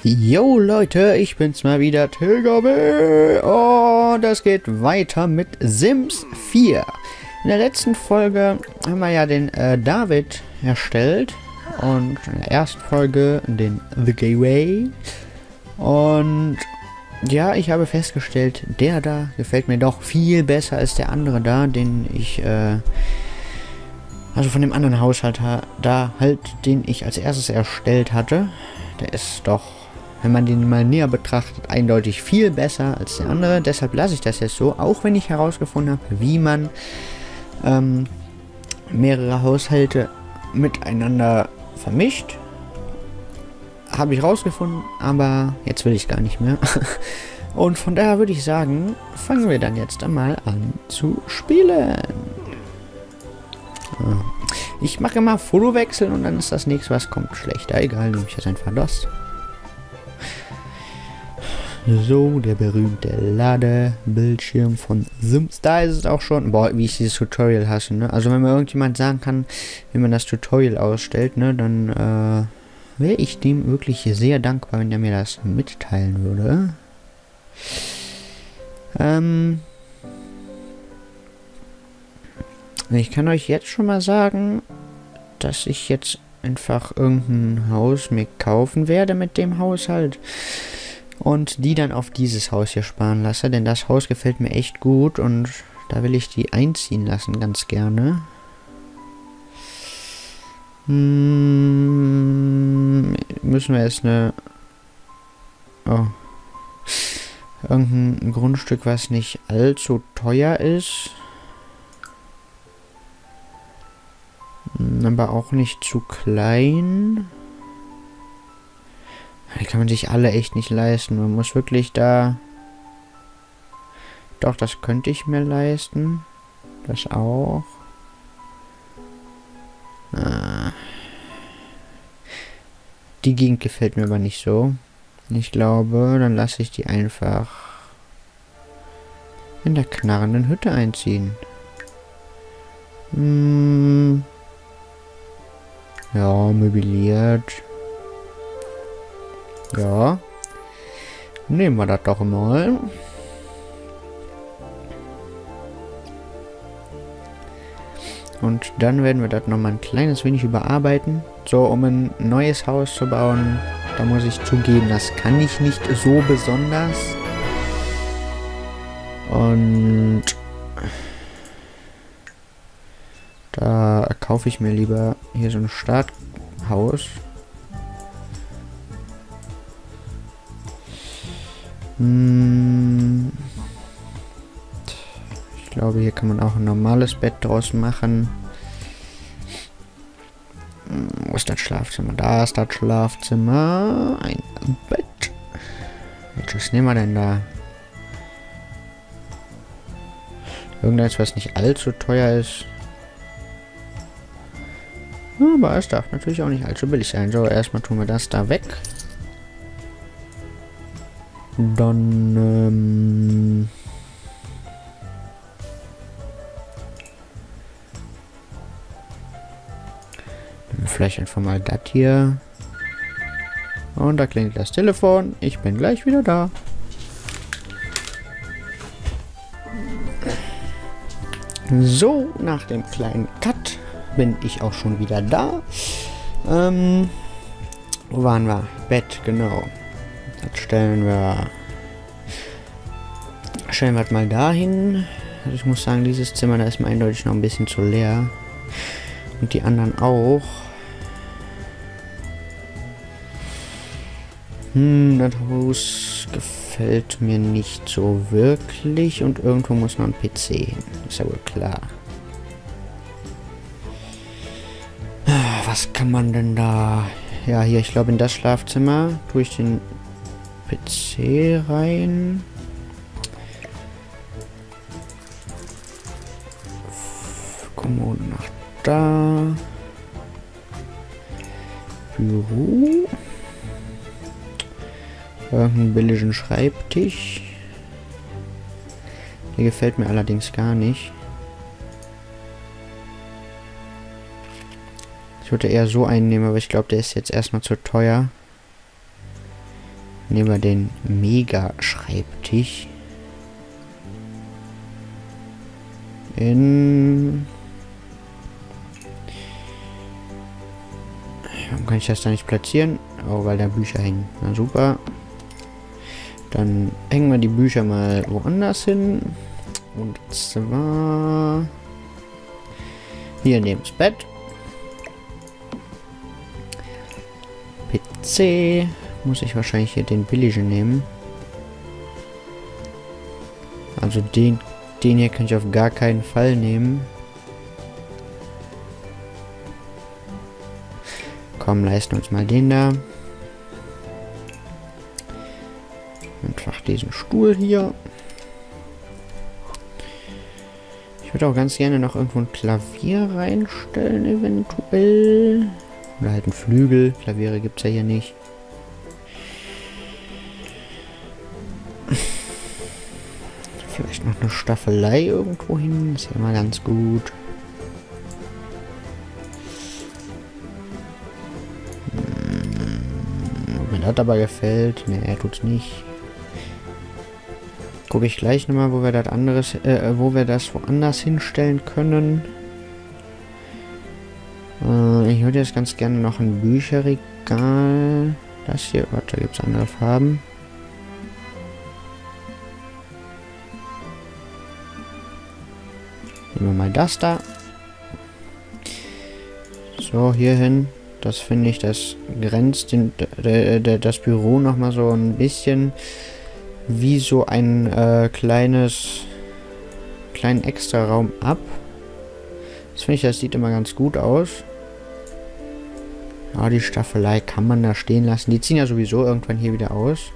Jo Leute, ich bin's mal wieder, TGB, und es geht weiter mit Sims 4. In der letzten Folge haben wir ja den David erstellt und in der ersten Folge den The Gateway. Und ja, ich habe festgestellt, der da gefällt mir doch viel besser als der andere da, den ich, also von dem anderen Haushalt da halt, den ich als erstes erstellt hatte. Der ist doch, wenn man den mal näher betrachtet, eindeutig viel besser als der andere. Deshalb lasse ich das jetzt so, auch wenn ich herausgefunden habe, wie man mehrere Haushalte miteinander vermischt. Habe ich rausgefunden, aber jetzt will ich gar nicht mehr. Und von daher würde ich sagen, fangen wir dann jetzt einmal an zu spielen. Ich mache immer Fotowechsel und dann ist das nächste, was kommt, schlechter. Egal, nehme ich jetzt einfach das. So, der berühmte Ladebildschirm von Sims. Da ist es auch schon. Boah, wie ich dieses Tutorial hasse, ne? Also wenn mir irgendjemand sagen kann, wie man das Tutorial ausstellt, ne, dann wäre ich dem wirklich sehr dankbar, wenn er mir das mitteilen würde. Ich kann euch jetzt schon mal sagen, dass ich jetzt einfach irgendein Haus mir kaufen werde mit dem Haushalt und die dann auf dieses Haus hier sparen lasse, denn das Haus gefällt mir echt gut und da will ich die einziehen lassen, ganz gerne. Müssen wir jetzt irgendein Grundstück, was nicht allzu teuer ist, aber auch nicht zu klein. Die kann man sich alle echt nicht leisten. Man muss wirklich da... Doch, das könnte ich mir leisten. Das auch. Die Gegend gefällt mir aber nicht so. Ich glaube, dann lasse ich die einfach in der knarrenden Hütte einziehen. Ja, möbliert. Ja. Nehmen wir das doch mal. Und dann werden wir das nochmal ein kleines wenig überarbeiten. So, um ein neues Haus zu bauen, da muss ich zugeben, das kann ich nicht so besonders. Und da kaufe ich mir lieber hier so ein Starthaus. Ich glaube, hier kann man auch ein normales Bett draus machen. Wo ist das Schlafzimmer? Da ist das Schlafzimmer. Ein Bett. Welches nehmen wir denn da? Irgendetwas, was nicht allzu teuer ist. Aber es darf natürlich auch nicht allzu billig sein. So, erstmal tun wir das da weg. Dann, vielleicht einfach mal das hier. Und da klingelt das Telefon. Ich bin gleich wieder da. So, nach dem kleinen Cut bin ich auch schon wieder da. Wo waren wir? Bett, genau. Das stellen wir mal dahin. Also ich muss sagen, dieses Zimmer, da ist mir eindeutig noch ein bisschen zu leer. Und die anderen auch. Das Haus gefällt mir nicht so wirklich. Und irgendwo muss noch ein PC hin. Ist ja wohl klar. Was kann man denn da... Ja, hier, ich glaube, in das Schlafzimmer tue ich den PC rein. Kommode nach da. Büro. Irgendeinen billigen Schreibtisch. Der gefällt mir allerdings gar nicht. Ich würde eher so einen nehmen, aber ich glaube, der ist jetzt erstmal zu teuer. Nehmen wir den Mega-Schreibtisch. Warum kann ich das da nicht platzieren? Oh, weil da Bücher hängen. Na super. Dann hängen wir die Bücher mal woanders hin. Und zwar hier neben das Bett. PC. Muss ich wahrscheinlich hier den billigen nehmen. Also den hier kann ich auf gar keinen Fall nehmen. Komm, leisten uns mal den da. Einfach diesen Stuhl hier. Ich würde auch ganz gerne noch irgendwo ein Klavier reinstellen, eventuell. Oder halt ein Flügel. Klaviere gibt es ja hier nicht. Vielleicht noch eine Staffelei irgendwo hin. Ist ja immer ganz gut. Mir das aber gefällt. Ne, er tut's nicht. Gucke ich gleich nochmal, wo wir das anderes, wo wir das woanders hinstellen können. Ich würde jetzt ganz gerne noch ein Bücherregal. Das hier, warte, da gibt es andere Farben. Nehmen wir mal das da. So, hier hin. Das finde ich, das grenzt das Büro nochmal so ein bisschen wie so ein kleinen Extra-Raum ab. Das finde ich, das sieht immer ganz gut aus. Ja, die Staffelei kann man da stehen lassen. Die ziehen ja sowieso irgendwann hier wieder aus.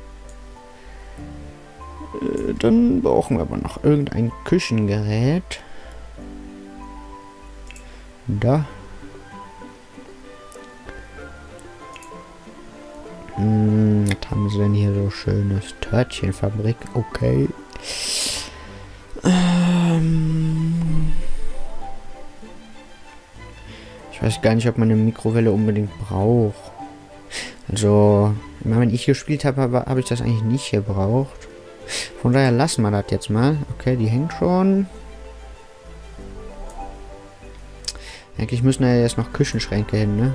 Dann brauchen wir aber noch irgendein Küchengerät. Da. Was haben sie denn hier so schönes? Törtchenfabrik, okay. Ich weiß gar nicht, ob man eine Mikrowelle unbedingt braucht. Also, immer wenn ich gespielt habe, habe ich das eigentlich nicht gebraucht. Von daher lassen wir das jetzt mal. Okay, die hängt schon. Eigentlich müssen ja jetzt noch Küchenschränke hin, ne?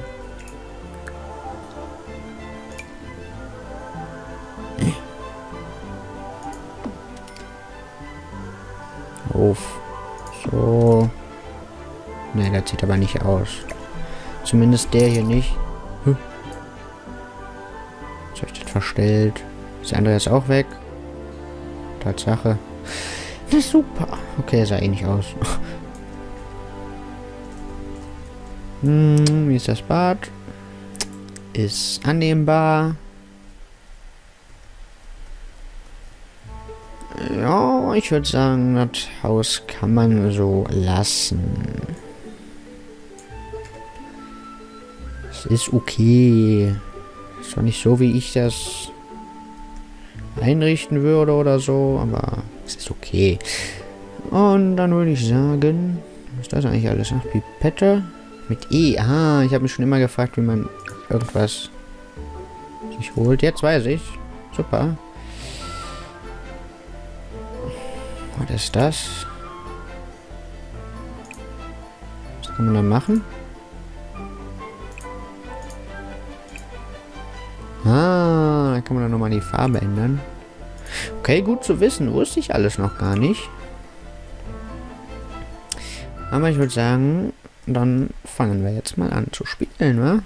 Auf. So. Ne, das sieht aber nicht aus. Zumindest der hier nicht. Jetzt habe ich das verstellt. Das andere ist auch weg. Tatsache. Na super. Okay, sah eh nicht aus. Wie ist das Bad? Ist annehmbar. Ja, ich würde sagen, das Haus kann man so lassen. Es ist okay. Ist zwar nicht so, wie ich das einrichten würde oder so, aber es ist okay. Und dann würde ich sagen, was ist das eigentlich alles? Ach, Pipette mit E. Ah, ich habe mich schon immer gefragt, wie man irgendwas sich holt. Jetzt weiß ich. Super. Was ist das? Was kann man da machen? Ah, da kann man dann nochmal die Farbe ändern. Okay, gut zu wissen. Wusste ich alles noch gar nicht. Aber ich würde sagen, dann fangen wir jetzt mal an zu spielen, wa?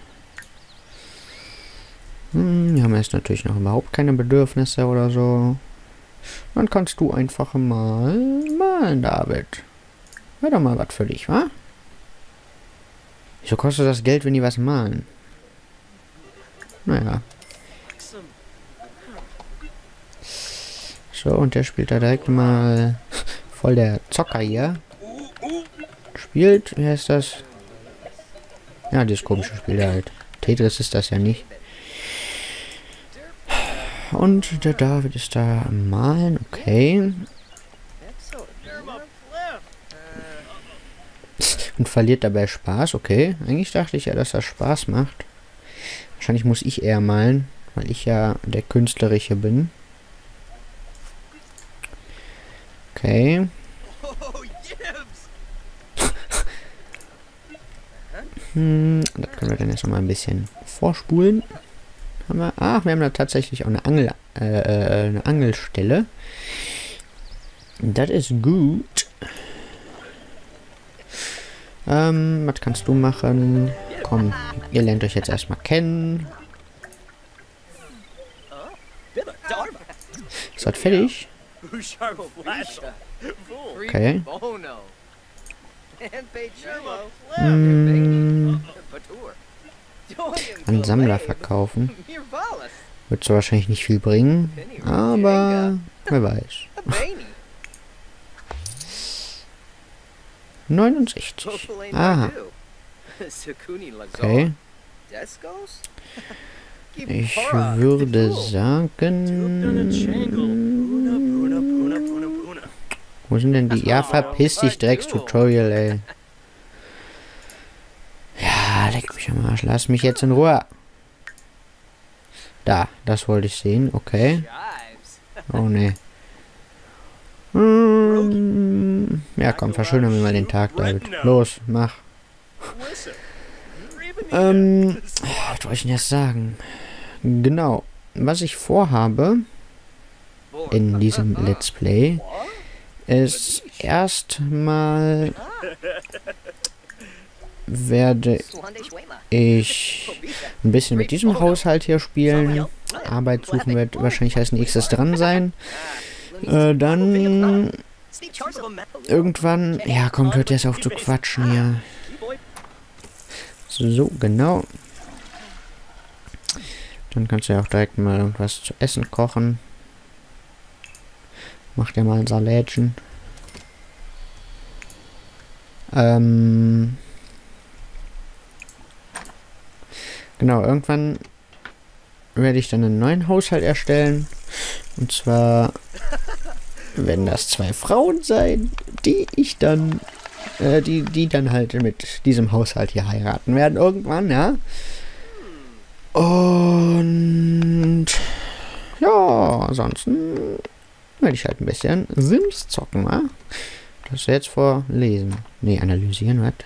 Wir haben jetzt natürlich noch überhaupt keine Bedürfnisse oder so. Dann kannst du einfach mal malen, David. Wäre doch mal was für dich, wa? Wieso kostet das Geld, wenn die was malen? Naja. So, und der spielt da direkt mal voll der Zocker hier. Spielt, wie heißt das? Ja, dieses komische Spiel halt. Tetris ist das ja nicht. Und der David ist da am Malen, okay. Und verliert dabei Spaß, okay. Eigentlich dachte ich ja, dass das Spaß macht. Wahrscheinlich muss ich eher malen, weil ich ja der Künstlerische bin. Okay. Das können wir dann jetzt noch mal ein bisschen vorspulen. Wir haben da tatsächlich auch eine Angelstelle. Das ist gut. Was kannst du machen? Komm, ihr lernt euch jetzt erstmal kennen. Ist das fertig? Okay. An Sammler verkaufen. Wird so wahrscheinlich nicht viel bringen, aber wer weiß. 69. Aha. Okay. Ich würde sagen... Wo sind denn die... Ja, verpiss dich, Drecks-Tutorial, ey. Ja, leck mich am Arsch. Lass mich jetzt in Ruhe. Da, das wollte ich sehen. Okay. Oh, ne. Ja, komm, verschönern wir mal den Tag, David. Los, mach. Was wollte ich denn jetzt sagen? Genau. Was ich vorhabe in diesem Let's Play ist erstmal werde ich ein bisschen mit diesem Haushalt hier spielen. Arbeit suchen wird wahrscheinlich als nächstes dran sein. Dann irgendwann... Ja, kommt, hört jetzt auf zu quatschen hier. So, genau. Dann kannst du ja auch direkt mal irgendwas zu essen kochen. Mach dir mal ein Salätchen. Genau, irgendwann werde ich dann einen neuen Haushalt erstellen. Und zwar werden das 2 Frauen sein, die ich dann, die dann halt mit diesem Haushalt hier heiraten werden irgendwann, ja. Und ja, ansonsten werde ich halt ein bisschen Sims zocken, wa? Das jetzt vorlesen. Ne, analysieren, was?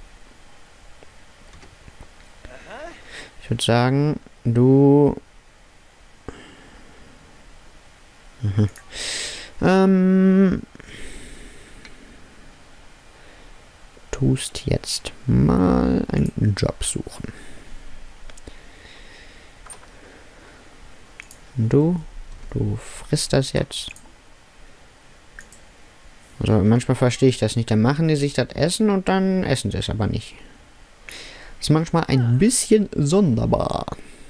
Ich würde sagen, du... tust jetzt mal einen Job suchen. Du frisst das jetzt. Also manchmal verstehe ich das nicht. Dann machen die sich das Essen und dann essen sie es aber nicht. Das ist manchmal ein bisschen sonderbar.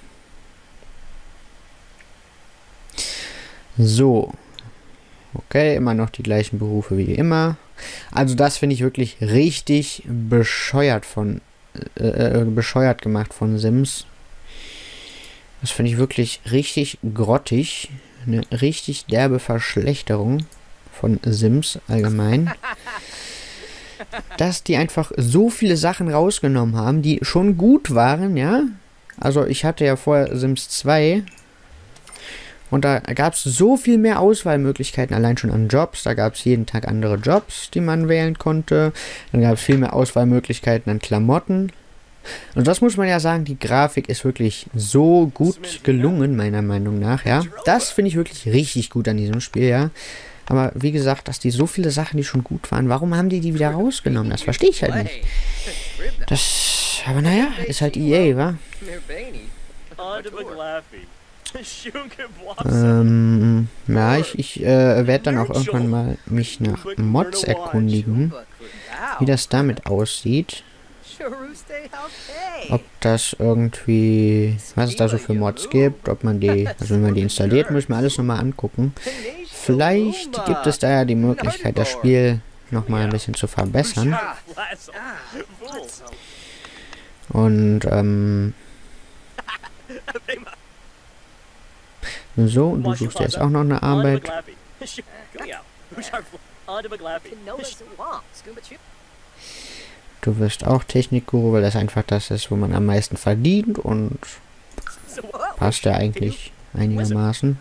So. Okay, immer noch die gleichen Berufe wie immer. Also das finde ich wirklich richtig bescheuert gemacht von Sims. Das finde ich wirklich richtig grottig. Eine richtig derbe Verschlechterung von Sims allgemein. Dass die einfach so viele Sachen rausgenommen haben, die schon gut waren, ja. Also ich hatte ja vorher Sims 2. Und da gab es so viel mehr Auswahlmöglichkeiten, allein schon an Jobs. Da gab es jeden Tag andere Jobs, die man wählen konnte. Dann gab es viel mehr Auswahlmöglichkeiten an Klamotten. Und das muss man ja sagen, die Grafik ist wirklich so gut gelungen, meiner Meinung nach, ja. Das finde ich wirklich richtig gut an diesem Spiel, ja. Aber wie gesagt, dass die so viele Sachen, die schon gut waren, warum haben die wieder rausgenommen? Das verstehe ich halt nicht. Das, aber naja, ist halt EA, wa? Ja, ich werde dann auch irgendwann mal mich nach Mods erkundigen, wie das damit aussieht. Ob das irgendwie, was es da so für Mods gibt, ob man die, also wenn man die installiert, muss man alles nochmal angucken. Vielleicht gibt es da ja die Möglichkeit, das Spiel nochmal ein bisschen zu verbessern. Und, so, du suchst jetzt auch noch eine Arbeit. Du wirst auch Technikguru, weil das einfach das ist, wo man am meisten verdient und Passt ja eigentlich einigermaßen.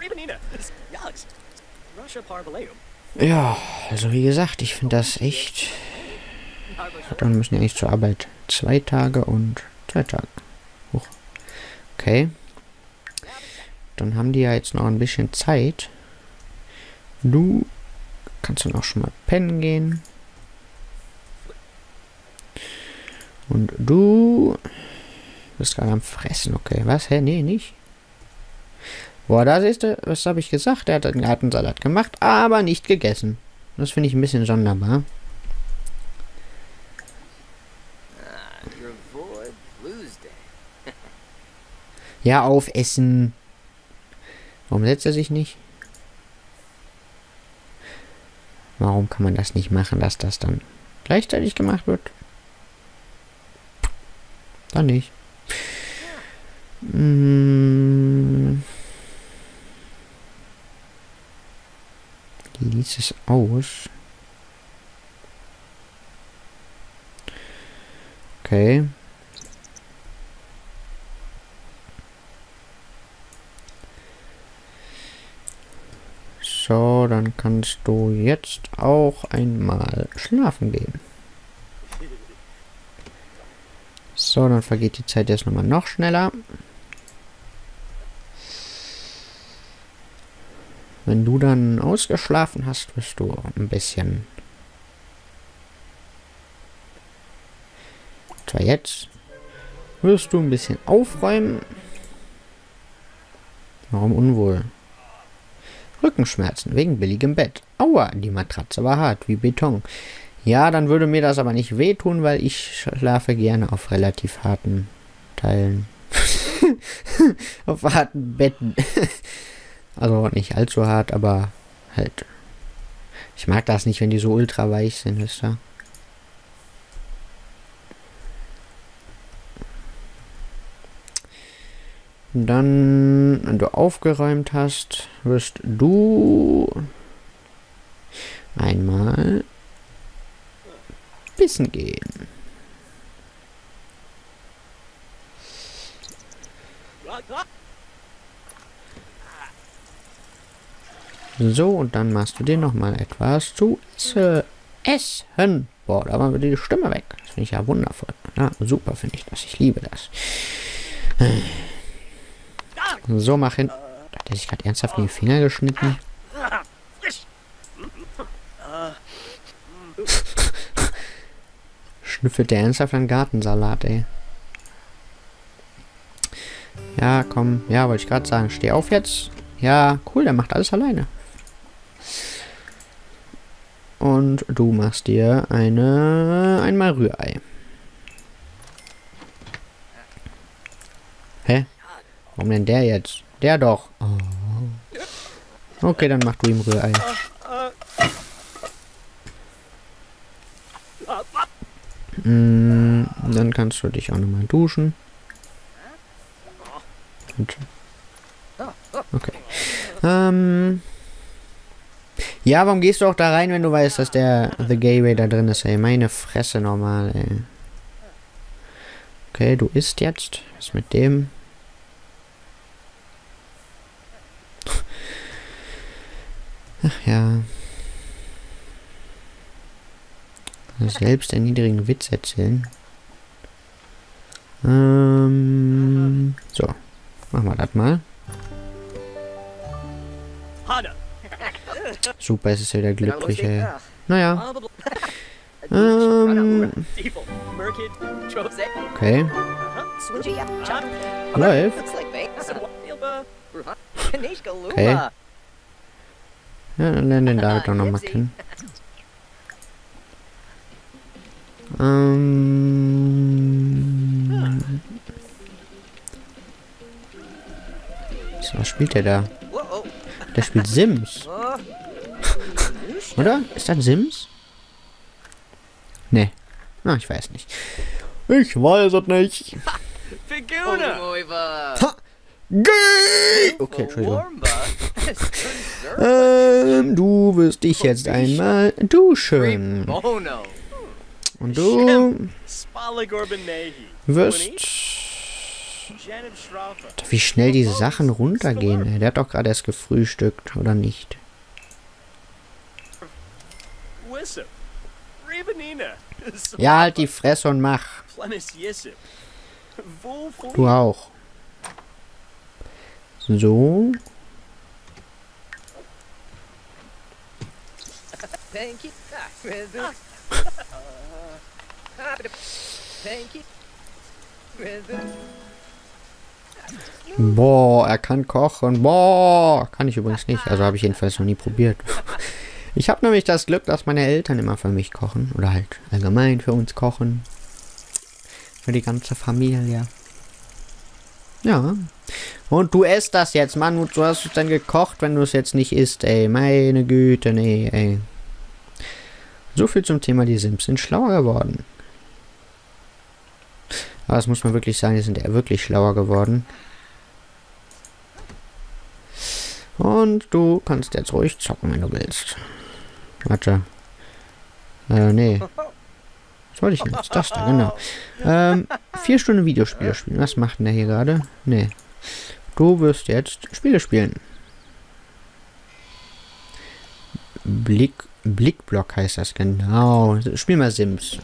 Ja, also wie gesagt, ich finde das echt... Dann müssen ja eigentlich zur Arbeit 2 Tage und 2 Tage. Huch. Okay. Dann haben die ja jetzt noch ein bisschen Zeit. Du kannst dann auch schon mal pennen gehen. Und du bist gerade am Fressen, okay. Was? Hä? Nee, nicht. Boah, da siehst du, was habe ich gesagt? Er hat einen Gartensalat gemacht, aber nicht gegessen. Das finde ich ein bisschen sonderbar. Ja, aufessen. Warum setzt er sich nicht? Warum kann man das nicht machen, dass das dann gleichzeitig gemacht wird? Dann nicht. Wie sieht es aus? Okay. So, dann kannst du jetzt auch einmal schlafen gehen. So, dann vergeht die Zeit jetzt nochmal noch schneller. Wenn du dann ausgeschlafen hast, wirst du ein bisschen... Zwar jetzt wirst du ein bisschen aufräumen. Warum unwohl? Rückenschmerzen wegen billigem Bett. Aua, die Matratze war hart wie Beton. Ja, dann würde mir das aber nicht wehtun, weil ich schlafe gerne auf relativ harten Teilen. Auf harten Betten. Also nicht allzu hart, aber halt. Ich mag das nicht, wenn die so ultra weich sind, wisst ihr? Dann, wenn du aufgeräumt hast, wirst du einmal pissen gehen. So, und dann machst du dir noch mal etwas zu essen. Boah, da war die Stimme weg. Das finde ich ja wundervoll. Ja, super finde ich das. Ich liebe das. So, mach hin. Hat er sich gerade ernsthaft in die Finger geschnitten? Schnüffelt der ernsthaft einen Gartensalat, ey. Ja, komm. Ja, wollte ich gerade sagen. Steh auf jetzt. Ja, cool, der macht alles alleine. Und du machst dir einmal Rührei. Hä? Warum denn der jetzt? Der doch. Oh. Okay, dann mach du ihm Rührei. Dann kannst du dich auch nochmal duschen. Und okay. Ja, warum gehst du auch da rein, wenn du weißt, dass der The Gateway da drin ist, ey? Meine Fresse normal, ey. Okay, du isst jetzt. Was mit dem? Ach ja. Selbst einen niedrigen Witz erzählen. So. Machen wir das mal. Super, es ist wieder glücklich, ey. Naja. Okay. Läuft. Okay. Ja, dann lernen den David auch nochmal kennen. So, was spielt der da? Der spielt Sims. Oder? Ist das Sims? Nee. Ah, ich weiß nicht. Ich weiß es nicht. Ha! Gay! Okay, Entschuldigung. Du wirst dich jetzt einmal duschen. Und du wirst Wie schnell die Sachen runtergehen, ey. Der hat doch gerade erst gefrühstückt, oder nicht? Ja, halt die Fresse und mach. Du auch. So. Boah, er kann kochen. Boah, kann ich übrigens nicht. Also habe ich jedenfalls noch nie probiert. Ich habe nämlich das Glück, dass meine Eltern immer für mich kochen. Oder halt allgemein für uns kochen. Für die ganze Familie. Ja. Und du isst das jetzt, Mann. Und du hast es dann gekocht, wenn du es jetzt nicht isst, ey. Meine Güte, nee, ey. So viel zum Thema, die Sims sind schlauer geworden. Aber das muss man wirklich sagen, die sind ja wirklich schlauer geworden. Und du kannst jetzt ruhig zocken, wenn du willst. Warte. Nee. Was wollte ich denn jetzt? Das da, genau. 4 Stunden Videospiele spielen. Was macht denn der hier gerade? Nee. Du wirst jetzt Spiele spielen. Blickblock heißt das, genau. Spiel mal Sims.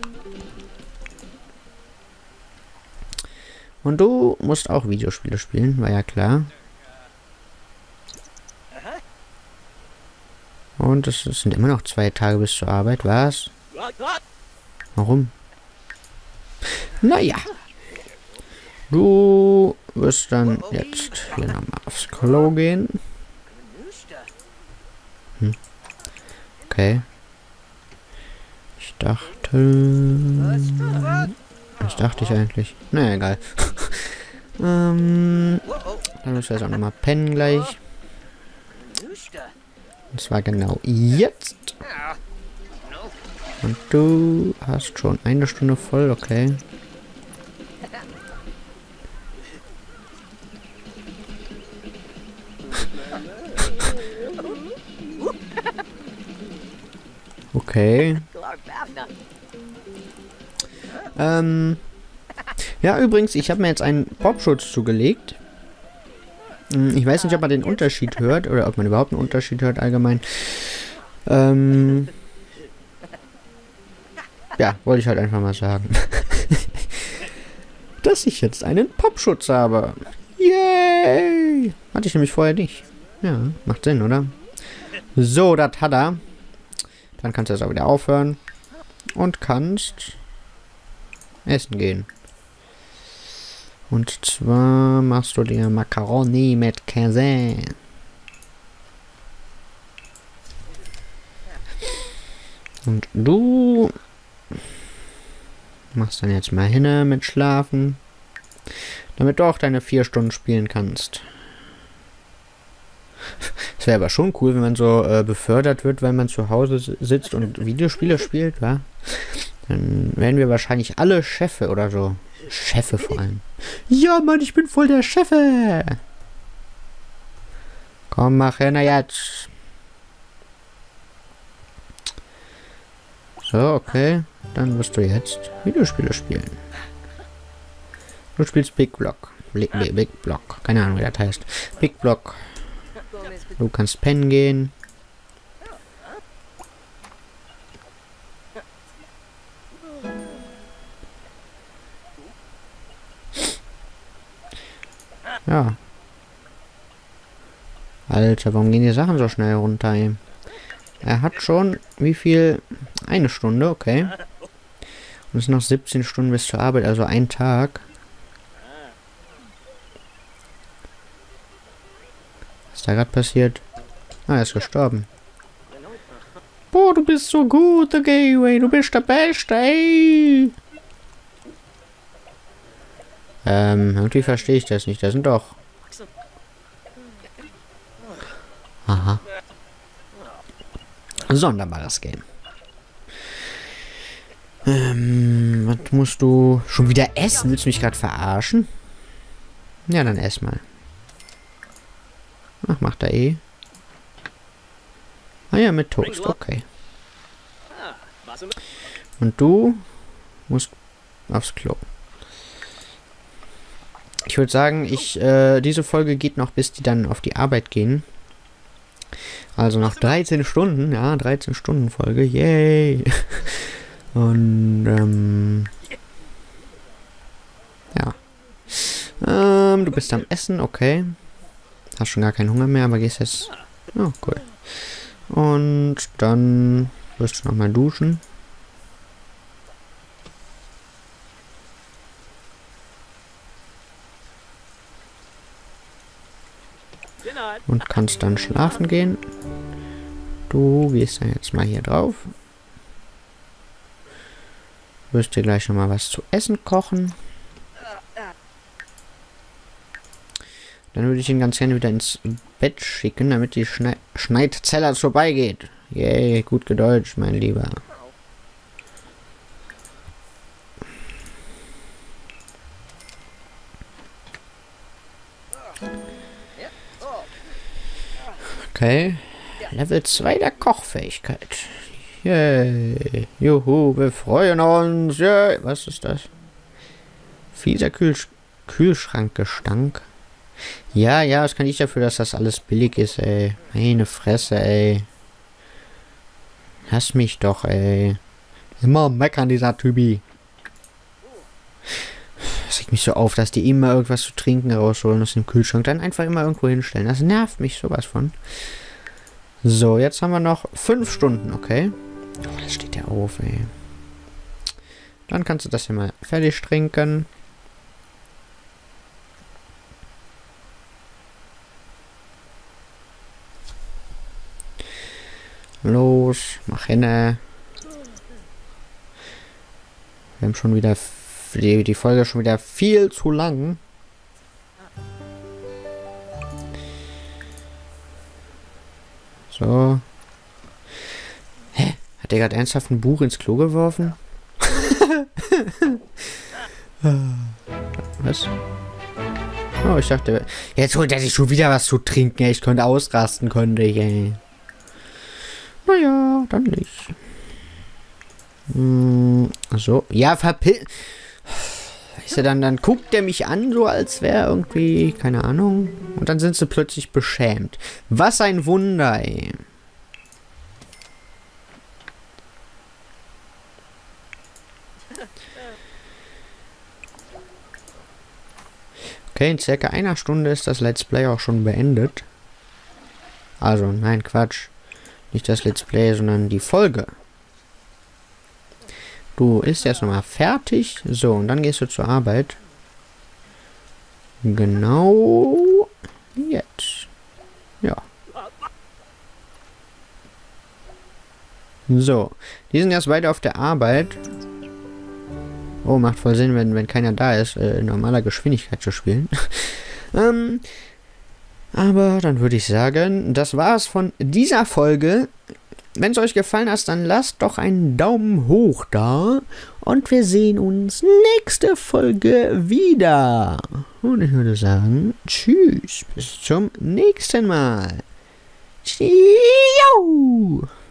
Und du musst auch Videospiele spielen, war ja klar. Und es sind immer noch 2 Tage bis zur Arbeit, was? Warum? Naja. Du wirst dann jetzt hier nochmal aufs Klo gehen. Okay. Ich dachte... Was dachte ich eigentlich? Naja, egal. Dann müssen wir jetzt auch nochmal pennen gleich. Und zwar genau jetzt. Und du hast schon 1 Stunde voll, okay. Okay. Ja, übrigens, ich habe mir jetzt einen Popschutz zugelegt. Ich weiß nicht, ob man den Unterschied hört oder ob man überhaupt einen Unterschied hört allgemein. Ja, wollte ich halt einfach mal sagen. Dass ich jetzt einen Popschutz habe. Yay! Hatte ich nämlich vorher nicht. Ja, macht Sinn, oder? So, das hat er. Dann kannst du jetzt auch wieder aufhören. Und kannst essen gehen. Und zwar machst du dir Macaroni mit Käse. Und du machst dann jetzt mal hin mit Schlafen. Damit du auch deine 4 Stunden spielen kannst. Es wäre aber schon cool, wenn man so befördert wird, wenn man zu Hause sitzt und Videospiele spielt, wa? Dann wären wir wahrscheinlich alle Chefe oder so. Chefe vor allem. Ja, Mann, ich bin voll der Chefe. Komm, mach hin jetzt. So, okay. Dann wirst du jetzt Videospiele spielen. Du spielst Big Block. Big Block. Keine Ahnung, wie das heißt. Big Block. Du kannst pennen gehen. Ja. Alter, warum gehen die Sachen so schnell runter, ey? Er hat schon, wie viel? 1 Stunde, okay. Und es sind noch 17 Stunden bis zur Arbeit, also ein Tag. Was ist da gerade passiert? Ah, er ist gestorben. Boah, du bist so gut, der Gateway. Du bist der Beste, ey. Irgendwie verstehe ich das nicht. Das sind doch... Aha. Sonderbares Game. Was musst du... Schon wieder essen? Willst du mich gerade verarschen? Ja, dann ess mal. Ach, macht er eh. Ah ja, mit Toast, okay. Und du musst aufs Klo. Ich würde sagen, diese Folge geht noch, bis die dann auf die Arbeit gehen. Also noch 13 Stunden, ja, 13 Stunden Folge, yay! Und, ja. Du bist am Essen, okay. Hast schon gar keinen Hunger mehr, aber gehst jetzt... Oh, cool. Und dann wirst du nochmal duschen. Und kannst dann schlafen gehen. Du gehst dann jetzt mal hier drauf. Wirst dir gleich nochmal was zu essen kochen. Dann würde ich ihn ganz gerne wieder ins Bett schicken, damit die Schneidzeller vorbeigeht. Yay, gut gedeutscht, mein Lieber. Okay. Level 2 der Kochfähigkeit. Yay. Juhu, wir freuen uns. Yay. Was ist das? Fieser Kühlschrankgestank. Ja, das kann ich dafür, dass das alles billig ist, ey. Meine Fresse, ey. Lass mich doch, ey. Immer meckern, dieser Typi. Das regt mich so auf, dass die immer irgendwas zu trinken rausholen aus dem Kühlschrank. Dann einfach immer irgendwo hinstellen. Das nervt mich sowas von. So, jetzt haben wir noch 5 Stunden, okay? Oh, das steht ja auf, ey. Dann kannst du das hier mal fertig trinken. Los, mach hin. Wir haben schon wieder... Die Folge ist schon wieder viel zu lang. So. Hä? Hat der gerade ernsthaft ein Buch ins Klo geworfen? Was? Oh, ich dachte... Jetzt holt er sich schon wieder was zu trinken. Ich könnte ausrasten, könnte ich, ey. Naja, dann nicht. So. Ja, Weißt du, dann guckt er mich an, so als wäre irgendwie, keine Ahnung. Und dann sind sie plötzlich beschämt. Was ein Wunder, ey. Okay, in circa einer Stunde ist das Let's Play auch schon beendet. Also, nein, Quatsch. Nicht das Let's Play, sondern die Folge. Du isst erst nochmal fertig. So, und dann gehst du zur Arbeit. Genau jetzt. Ja. So. Die sind erst beide auf der Arbeit. Oh, macht voll Sinn, wenn keiner da ist, in normaler Geschwindigkeit zu spielen. Aber dann würde ich sagen, das war's von dieser Folge. Wenn es euch gefallen hat, dann lasst doch einen Daumen hoch da. Und wir sehen uns nächste Folge wieder. Und ich würde sagen, tschüss, bis zum nächsten Mal. Tschüss.